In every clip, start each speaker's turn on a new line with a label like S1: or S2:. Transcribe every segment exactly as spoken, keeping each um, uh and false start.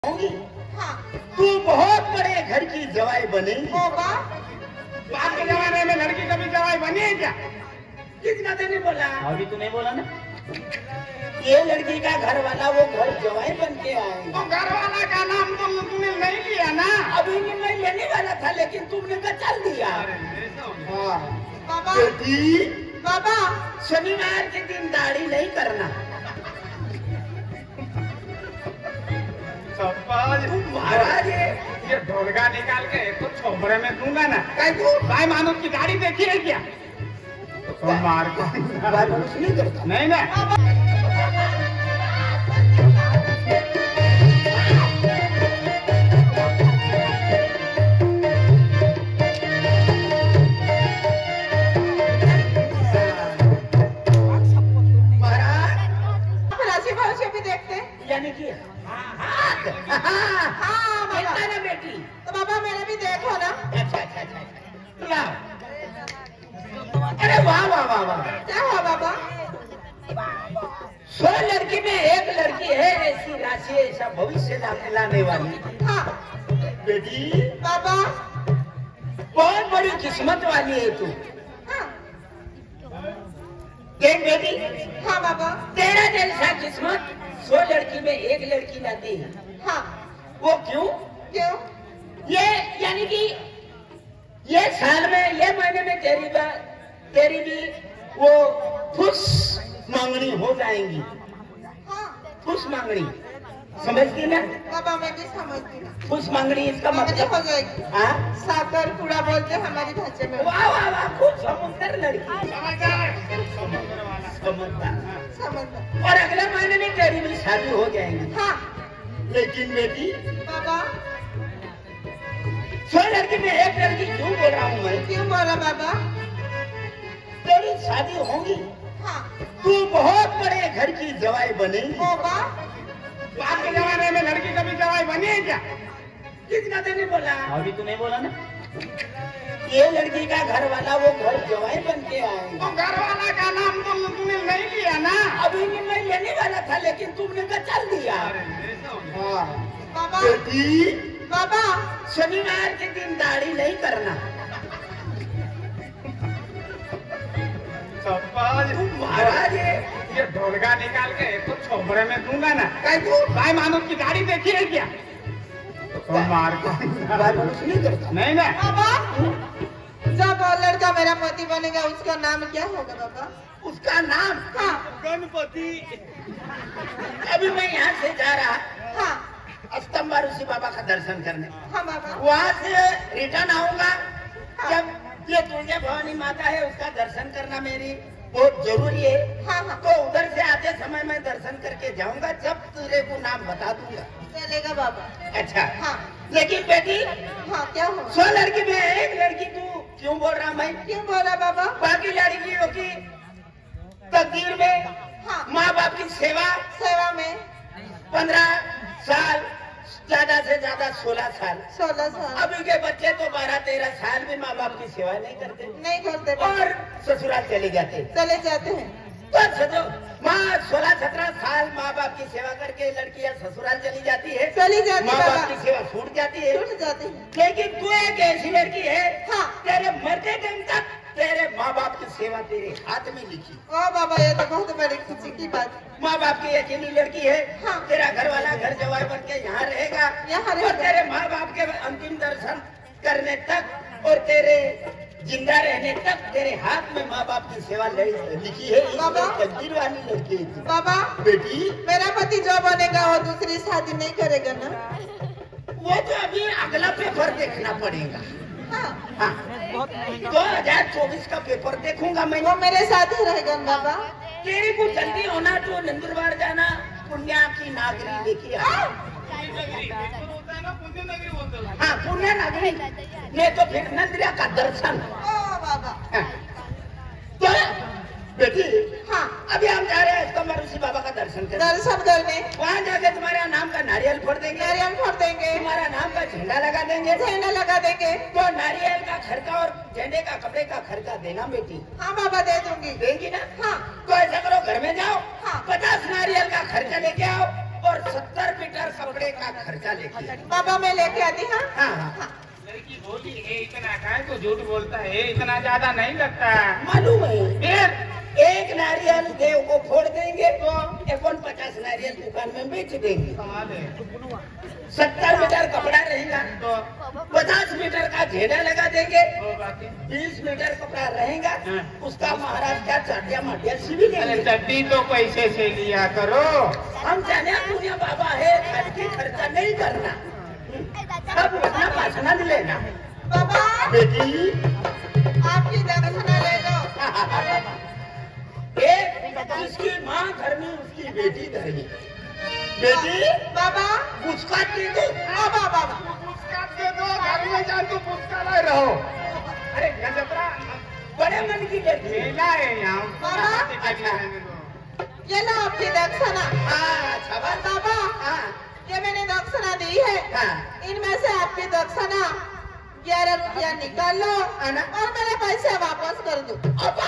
S1: होंगी।
S2: हाँ।
S1: तू बहुत बड़े घर की जवाई बनेगी।
S2: होगा।
S3: बाप के जमाने में लड़की कभी जवाई बनी है क्या?
S1: कितना देने बोला?
S4: अभी तू नहीं बोला ना।
S1: ये लड़की का घर वाला वो घर जवाई बन के आएगा।
S3: तो घर वाला का नाम तो तूने नहीं लिया ना।
S1: अभी भी मैं लेने वाला था लेकिन तुमने बचल दिया। हाँ।
S2: बाबा।
S1: बेटी
S2: बाबा।
S1: शनिवार के दिन दाढ़ी नहीं करना। महाराज
S3: ये ढोलका निकाल के तो छोबरे में दूंगा ना।
S1: कैसे?
S3: भाई मानो की गाड़ी देखी है क्या? तो मार को
S1: नहीं करता।
S3: नहीं ना।
S2: भी देखते
S1: यानी कि हाथ।
S2: हाँ बाबा।
S1: ना बेटी
S2: तो बाबा मेरे भी देखो ना।
S1: अच्छा अच्छा अच्छा लाओ। अरे वाह वाह वाह वाह।
S2: क्या हुआ बाबा?
S1: सौ लड़की में एक लड़की है ऐसी राशि ऐसा भविष्य लाने वाली।
S2: हाँ
S1: बेटी
S2: बाबा।
S1: बहुत बड़ी किस्मत वाली है तू।
S2: हाँ
S1: देख बेटी।
S2: हाँ बाबा।
S1: तेरा जैसा किस्मत सौ लड़की में एक लड़की लाती है।
S2: हाँ
S1: वो क्यों?
S2: क्यों?
S1: ये यानी कि ये साल में ये महीने में तेरी बा, तेरी भी वो फुस मांगनी हो जाएंगी।
S2: हाँ
S1: फुस मांगनी समझती ना?
S2: बाबा मैं भी समझती हूँ।
S1: फुस मांगनी इसका
S2: मांगनी
S1: मतलब
S2: हो जाएगी।
S1: हाँ?
S2: साकर पूरा बोलते हैं हमारी भाषा में।
S1: वाह वाह वाह खूब समुद्र लड़की।
S3: समझदार।
S1: समझदार।
S2: समझ।
S1: और अगले महीने में तेरी भी शादी हो जाएगी।
S2: हाँ
S1: लेकिन बेटी
S2: बाबा।
S1: सौ लड़की में एक लड़की क्यों बोल रहा हूँ मैं?
S2: क्यों बोला बाबा?
S1: तेरी शादी होगी।
S2: हाँ
S1: तू बहुत बड़े घर की जवाई बनेगी।
S2: होगा।
S3: बाप के जमाने में लड़की कभी जवाई बनी है क्या?
S1: कितना देने बोला?
S4: अभी तू नहीं बोला ना।
S1: ये लड़की का घर वाला वो घर जवाई बन के आएगा।
S3: तो घर वाला का नाम तो तूने नहीं लिया ना।
S1: अभी भी मैं लेने वाला था लेकिन तुमने बचल दिया। हाँ।
S2: बाबा।
S1: बेटी
S2: बाबा।
S1: शनिवार के दिन दाढ़ी नहीं करना। महाराज
S3: ये ढोलका निकाल के तो छोबरे में दूंगा ना।
S1: कैसे?
S3: भाई मानो की गाड़ी देखी है क्या? तो मार को
S1: नहीं करता।
S3: नहीं ना।
S2: बाबा जब वो लड़का मेरा पति बनेगा उसका नाम क्या होगा बाबा?
S1: उसका नाम
S2: हाँ
S1: गणपति। अभी मैं यहाँ से जा रहा
S2: हाँ
S1: स्तंभ ऋषि बाबा का दर्शन करने।
S2: हाँ बाबा।
S1: वहाँ से रिटर्न आऊंगा। जब ये दुर्गा भवानी माता है उसका दर्शन करना मेरी बहुत जरूरी है।
S2: हाँ हाँ
S1: तो उधर से आते समय मैं दर्शन करके जाऊंगा। जब तेरे को नाम बता दूंगा।
S2: चलेगा बाबा।
S1: अच्छा
S2: हाँ
S1: लेकिन बेटी
S2: हाँ क्या हुआ?
S1: सौ लड़की में एक लड़की तू क्यों बोल रहा मैं?
S2: क्यों बोला बाबा?
S1: बाकी लड़कियों की तकदीर में
S2: हाँ
S1: माँ बाप की सेवा
S2: सेवा में
S1: पंद्रह साल ज्यादा से ज्यादा सोलह साल।
S2: सोलह साल।
S1: अभी के बच्चे तो बारह तेरह साल भी माँ बाप की सेवा नहीं करते
S2: नहीं करते बाबा।
S1: और ससुराल चले जाते।
S2: चले जाते हैं।
S1: तो सजो माँ सोलह सत्रह साल माँ बाप की सेवा करके लड़कियाँ ससुराल चली जाती है।
S2: चली जाती
S1: माँ
S2: बाबा।
S1: बाप की सेवा छूट जाती है।
S2: छूट जाते हैं।
S1: लेकिन तू एक ऐसी लड़की है
S2: हाँ
S1: तेरे मरते दिन तक तेरे माँ बाप की सेवा तेरे हाथ में लिखी।
S2: ओ बाबा ये तो बहुत बड़ी खुशी की बात है।
S1: माँ बाप की अकेली लड़की है।
S2: हाँ।
S1: तेरा घर वाला घर जवाई बन के यहाँ रहेगा।
S2: यहाँ
S1: और
S2: रहेगा।
S1: तेरे माँ बाप के अंतिम दर्शन करने तक और तेरे जिंदा रहने तक तेरे हाथ में माँ बाप की सेवा लिखी है।
S2: बाबा।
S1: तकदीर वाली लड़की है तू।
S2: बाबा
S1: बेटी
S2: मेरा पति जो बनेगा वो दूसरी शादी नहीं करेगा ना?
S1: वो तो अभी अगला पेपर देखना पड़ेगा।
S2: हाँ
S1: हाँ दो हजार चौबीस का पेपर देखूंगा मैं।
S2: वो मेरे साथ ही रहेगा ना बाबा?
S1: तेरे को जल्दी होना तो नंदुरबार जाना पुण्या की नागरी देखिए। हाँ पुण्य नागरी नहीं तो फिर नंदिया का दर्शन।
S2: ओ बाबा।
S1: हाँ। तो बेटी
S2: हाँ
S1: अभी हम जा रहे हैं स्तंभ ऋषि बाबा का दर्शन करने।
S2: दर्शन करने।
S1: वहाँ जाके तुम्हारा नाम का नारियल फोड़ देंगे।
S2: नारियल फोड़ देंगे।
S1: तुम्हारा नाम का झंडा लगा देंगे।
S2: झंडा लगा देंगे।
S1: तो नारियल का खर्चा और झंडे का कपड़े का खर्चा देना बेटी।
S2: हाँ बाबा दे दूंगी।
S1: देंगी ना?
S2: हाँ
S1: तो ऐसा करो घर में जाओ।
S2: हाँ।
S1: पचास नारियल का खर्चा लेके आओ और सत्तर मीटर कपड़े का खर्चा लेके
S2: बाबा मैं लेके आती हाँ
S1: हाँ हाँ
S3: लड़की बोली है इतना का है तो झूठ बोलता है, इतना ज्यादा नहीं लगता।
S1: मालूम है
S3: फिर
S1: एक नारियल देव को फोड़ देंगे तो एकोन पचास नारियल दुकान में बेच देंगे।
S3: कमाल है।
S1: सत्तर मीटर कपड़ा रहेगा
S3: तो
S1: पचास मीटर का घेरा लगा देंगे,
S3: वो बात है।
S1: बीस मीटर कपड़ा रहेगा
S3: हाँ।
S1: उसका महाराज का चाटिया माटिया सीवी
S3: अरे
S1: देंगे।
S3: चड्डी तो पैसे से लिया करो।
S1: हम जाने दुनिया बाबा है, खाली खर्चा नहीं करना, सब अपना पासना नहीं लेना।
S2: बाबा
S1: बेटी
S2: आपकी दक्षिणा ले लो।
S1: एक जिसकी माँ धर्मी उसकी बेटी धर्मी। बेटी
S2: बाबा
S1: मुस्कान दे दो।
S2: बाबा बाबा
S3: पुरस्कार दे दो, घर में जान तो पुरस्कार लाए रहो। अरे गजबरा
S1: बड़े मन की बेटी।
S3: मेला है यहाँ।
S2: बाबा,
S1: अच्छा।
S2: ये लो आपकी दक्षिणा।
S1: हाँ शाबाश।
S2: बाबा
S1: हाँ
S2: ये मैंने दक्षिणा दी है,
S1: हाँ
S2: इनमें से आपकी दक्षिणा ग्यारह रुपया निकाल लो
S1: आना।
S2: और मेरे पैसे वापस कर दो।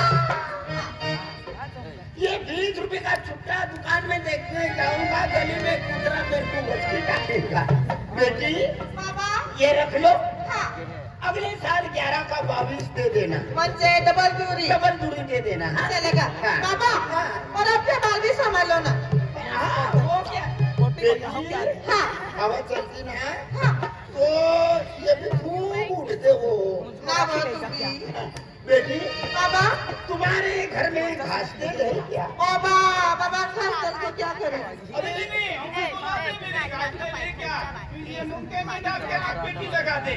S1: ये बीस रुपए का छुट्टा दुकान में देखने जाऊंगा, गली में कुतरा मेरे को मछली काटेगा। बेटी
S2: बाबा
S1: ये रख लो,
S2: हाँ
S1: अगले साल ग्यारह का बाईस दे देना,
S2: मुझे डबल दूरी
S1: डबल दूरी दे देना। हाँ?
S2: चलेगा।
S1: हाँ।
S2: बाबा
S1: हाँ।
S2: और अपने बाल भी संभालो ना।
S1: हाँ, वो क्या बेटी
S2: हाँ
S1: हवा चलती ना
S2: हाँ
S1: तो ये भी खूब उड़ते हो।
S2: ना वो दूंगी।
S1: बेटी
S2: बाबा
S1: तुम्हारे घर में घास दे है क्या?
S2: बाबा बाबा खास करके क्या करूं?
S3: अरे नहीं, हमको सुना दे मेरे घर से ले क्या? ये मुक्के में डाल के आग पेटी लगा दे।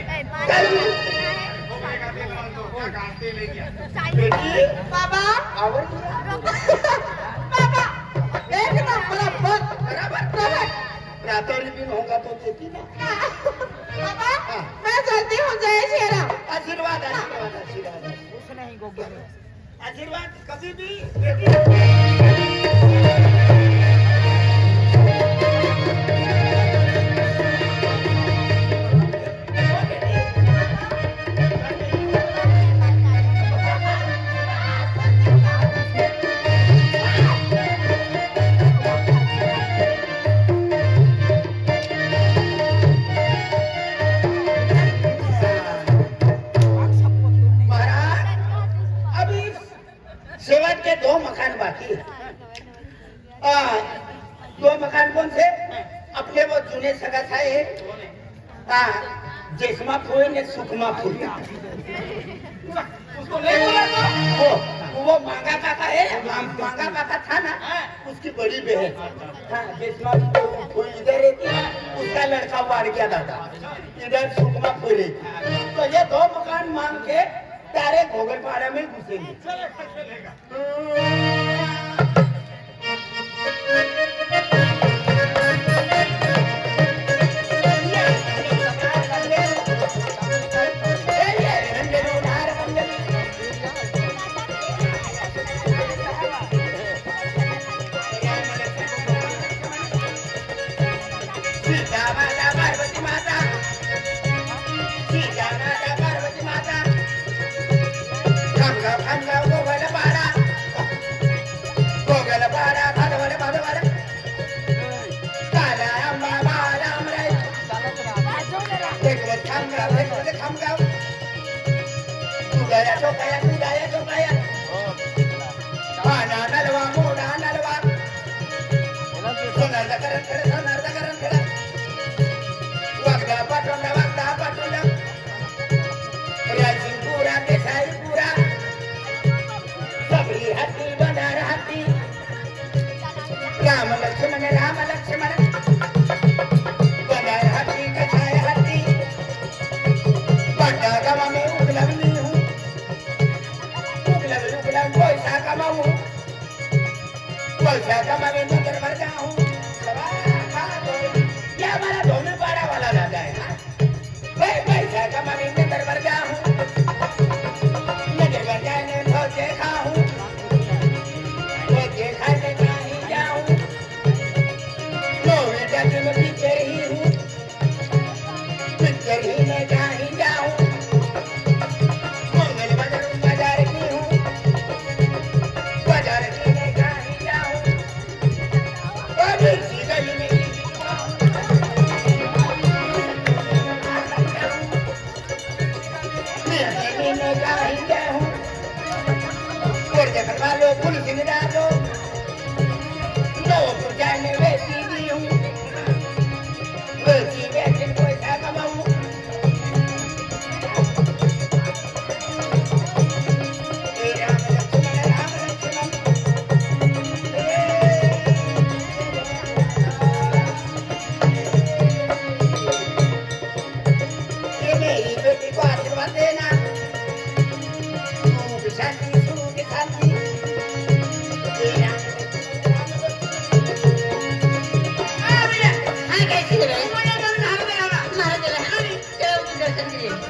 S3: लगा दे लाल दो, क्या घाटे ले गया?
S1: बेटी
S2: बाबा
S1: आवर
S2: बाबा एक नंबर बराबर बराबर।
S1: रातों दिन होगा तो देती ना।
S2: बाबा मैं चलती हूँ। जय श्री राम।
S1: आशीर्वाद आशीर्वाद आशीर्वाद आशीर्वाद कभी भी बेटी। सेवट के दो मकान बाकी है। आ, दो मकान कौन से? अपने वो चुने सगा था है, जेसमा फूल ने सुखमा फूल।
S3: उसको ले बोला तो
S1: वो वो मांगा काका है, मांगा काका था ना, उसकी बड़ी बहन। हाँ जेसमा फूल इधर रहती है, उसका लड़का वार गया दादा, इधर सुखमा फूल रहती। तो ये दो मकान मांग के तारे घोगलपाड़ा में घुसेंगे। सीता माता पार्वती माता, सीता माता पार्वती माता, खंगा खंगा गोगल पाड़ा, गोगल पाड़ा भगवान भगवान, काला अम्मा बाला अमरे, देखो खंगा देखो खंगा, तू गया तो गया तू गया तो गया, आना नलवा मोड़ा नलवा, सोनार दकरन करे सोनार दकरन करे, वक्ता पटोला वक्ता पटोला, राजी पूरा देसाई पूरा, सबरी हाथी बंधार हाथी, राम लक्ष्मण राम लक्ष्मण, बंधार हाथी कछाय हाथी, बंधा गवा में उगलम नी हूँ, उगलम उगलम पैसा कमाऊँ, पैसा कमा में नगर भर जाऊँ, ये हमारा दोनों पाड़ा वाला दादा है ना, भाई पैसा कमा में नगर भर जाऊँ, नगर भर जाने भोजे खाऊँ, भोजे खाने नहीं जाऊँ, नौवे जग में पिक्चर ही हूँ, पिक्चर ही में कहीं जाऊँ, मंगल बाजार बाजार की हूँ, बाजार की में कहीं जाऊँ, अभी सी गली में बेटी बेटी पैसा कमाऊ ए राम लक्ष्मण राम लक्ष्मण ये मेरी बेटी को आशीर्वाद देना सुख शांति सुख शांति ए राम
S5: हाँ कैसी है भाई मारा चला चलो दर्शन के लिए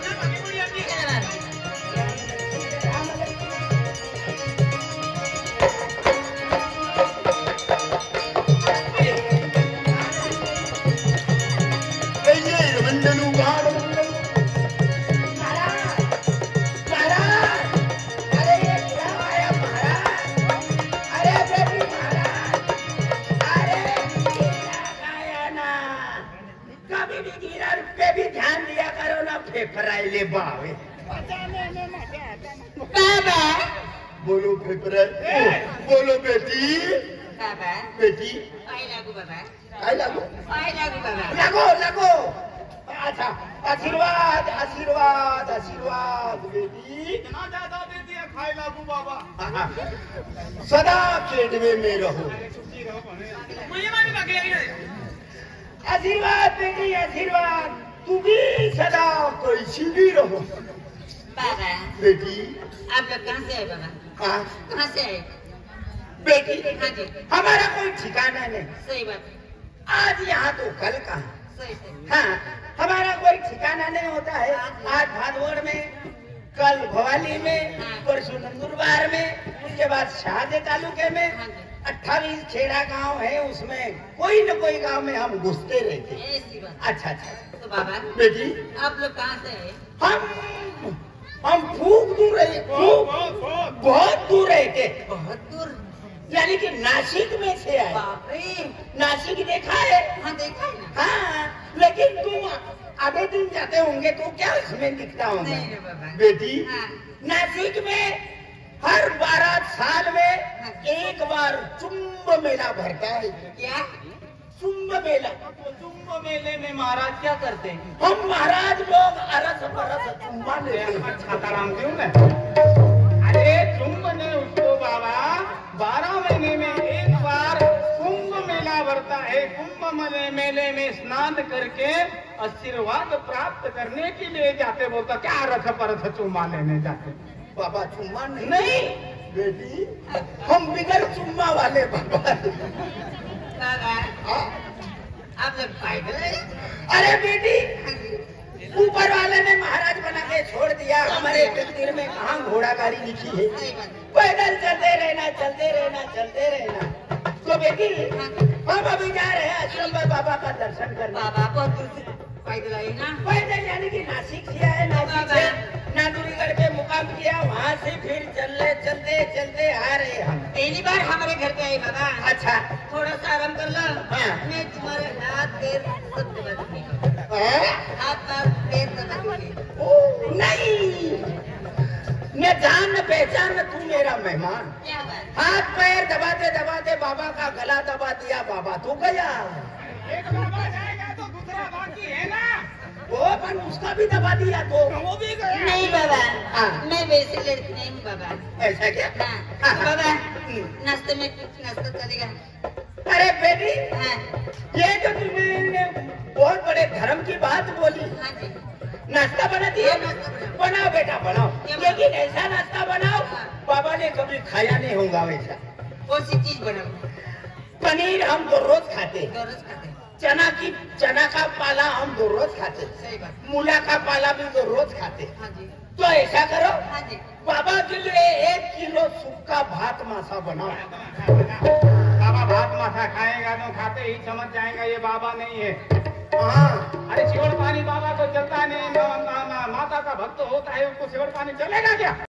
S1: फेफराइले बावे
S5: बाबा
S1: बोलो फेफराई बोलो बेटी
S5: बाबा
S1: बेटी
S5: आई लागू बाबा
S1: आई लागो
S5: आई लागू बाबा
S1: लगो लगो अच्छा आशीर्वाद आशीर्वाद आशीर्वाद बेटी
S6: इतना ज्यादा दे दिया खाई लागू बाबा
S1: हाँ, सदा केडवे में रहो
S6: मुझे मानी बाकी लगी नहीं
S1: आशीर्वाद बेटी आशीर्वाद तू भी सदा कैसी भी रहो
S5: बाबा
S1: बेटी
S5: आप लोग कहाँ से आए बाबा
S1: हाँ
S5: कहाँ से आए
S1: बेटी
S5: हाँ जी
S1: हमारा कोई ठिकाना नहीं
S5: सही बात
S1: आज यहाँ तो कल कहाँ
S5: सही सही
S1: हाँ हमारा कोई ठिकाना नहीं होता है आज भादोड़ में कल भवाली में परसों नंदुरबार में उसके बाद शाहजे तालुके में अट्ठाईस खेड़ा गांव है उसमें कोई न कोई गांव में हम घुसते रहते
S5: ऐसी बात
S1: अच्छा अच्छा
S5: तो बाबा
S1: बेटी
S5: आप लोग कहाँ से आए
S1: हम हम फूक दूर रहे फूक बहुत दूर रहते
S5: बहुत दूर
S1: यानी कि नासिक में से आए
S5: बाप रे
S1: नासिक देखा है
S5: हाँ देखा है ना
S1: हाँ लेकिन तुम आधे दिन जाते होंगे तो क्या इसमें दिखता होगा
S5: नहीं रे बाबा
S1: बेटी
S5: हाँ
S1: नासिक में हर बारह साल में एक बार चुम्ब मेला भरता है
S5: क्या
S1: चुम्ब मेला
S6: कुंभ मेले में महाराज क्या करते हैं
S1: हम महाराज लोग अरस बरस चुम्बा लेते हैं
S6: छाताराम क्यों मैं अरे कुंभ ने उसको बाबा बारह महीने में एक बार कुंभ मेला भरता है कुंभ मेले मेले में स्नान करके आशीर्वाद प्राप्त करने के लिए जाते बोलता क्या रथ परथ चुम्मा लेने जाते
S1: बाबा चुम्मा नहीं
S6: नहीं
S1: बेटी हम बिगड़ चुम्मा वाले बाबा
S5: बाबा
S1: हाँ?
S5: आप लोग पागल है
S1: अरे बेटी ऊपर वाले ने महाराज बना के छोड़ दिया हमारे तकदीर में कहाँ घोड़ा गाड़ी लिखी है
S5: सही बात
S1: पैदल चलते रहना चलते रहना चलते रहना तो बेटी हम अभी जा रहे हैं आश्रम में बाबा का दर्शन करने
S5: बाबा बहुत दूर से पैदल आए ना
S1: पैदल यानी कि नासिक से आए नासिक से नादुरीगढ़ पे मुकाम किया वहाँ से फिर चलते चलते चलते आ रहे हम
S5: पहली बार हमारे घर पे आए बाबा
S1: अच्छा
S5: थोड़ा सा आराम कर लो
S1: हाँ।
S5: मैं तुम्हारे हाथ पैर सब दबा दूंगी
S1: हाँ?
S5: हाथ पैर पैर दबा दूंगी
S1: ओ, नहीं मैं जान न पहचान न तू मेरा मेहमान
S5: क्या बात
S1: हाथ पैर दबाते दबाते बाबा का गला दबा दिया बाबा तो गया
S6: एक बाबा जाएगा तो दूसरा बाकी है ना
S1: वो पर उसका भी दबा दिया तो
S6: वो भी गया
S5: नहीं बाबा
S1: हाँ।
S5: मैं वैसे लड़की नहीं हूँ बाबा
S1: ऐसा क्या
S5: हाँ
S1: हाँ,
S5: तो बाबा
S1: हम्म।
S5: नाश्ते में कुछ नाश्ता चलेगा
S1: अरे बेटी
S5: हाँ
S1: ये जो तुमने बहुत बड़े धर्म की बात बोली
S5: हाँ जी
S1: नाश्ता बना दिया
S5: हाँ, नाश्ता बनाओ।
S1: बनाओ बेटा बनाओ
S5: क्या बनाओ?
S1: लेकिन ऐसा नाश्ता बनाओ
S5: हाँ।
S1: बाबा ने कभी खाया नहीं होगा वैसा
S5: कौन सी चीज बनाऊँ
S1: पनीर हम दो रोज खाते हैं।
S5: दो रोज खाते हैं
S1: चना की चना का पाला हम दो रोज खाते हैं।
S5: सही बात
S1: मूला का पाला भी दो रोज खाते हैं।
S5: हाँ जी
S1: तो ऐसा करो
S5: हाँ जी
S1: बाबा के लिए एक किलो सूखा भात मासा बनाओ
S6: बाबा भात माथा खाएगा तो खाते ही समझ जाएगा ये बाबा नहीं है
S1: हाँ
S6: अरे सेवड़ पानी बाबा को चलता नहीं मा, मा, मा, माता का भक्त होता है उसको सेवड़ पानी चलेगा क्या